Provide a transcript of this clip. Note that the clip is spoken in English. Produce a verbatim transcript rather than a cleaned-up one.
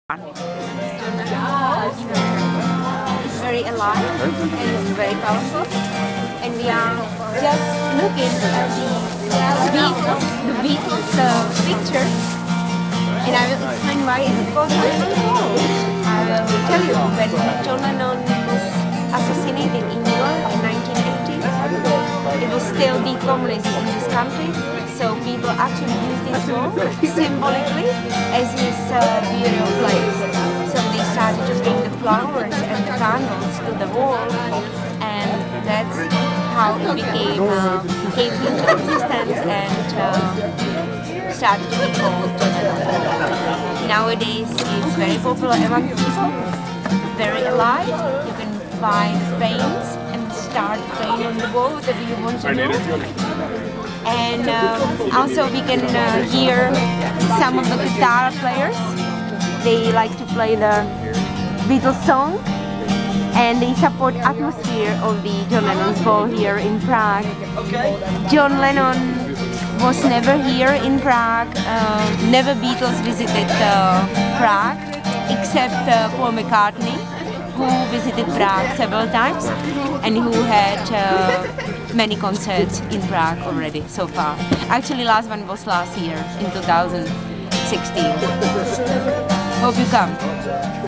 It's very alive and it's very powerful, and we are just looking at the Beatles, the Beatles uh, picture, and I will explain why it's called John Lennon Hall. I will tell you, when John Lennon was assassinated in New York in nineteen eighty, it was still decommunist in this country, so people actually used this wall symbolically as his uh, burial place. So they started to bring the flowers and the candles to the wall, and that's how it became uh, came into existence and uh, started to be called. Nowadays it's very popular among people, very alive. You can buy the paints and start painting on the wall whatever you want to do. And uh, also we can uh, hear some of the guitar players. They like to play the Beatles song, and they support atmosphere of the John Lennon's Ball here in Prague. John Lennon was never here in Prague. Uh, never Beatles visited uh, Prague, except uh, Paul McCartney, who visited Prague several times and who had uh, many concerts in Prague already so far. Actually, last one was last year in two thousand sixteen. Hope you come.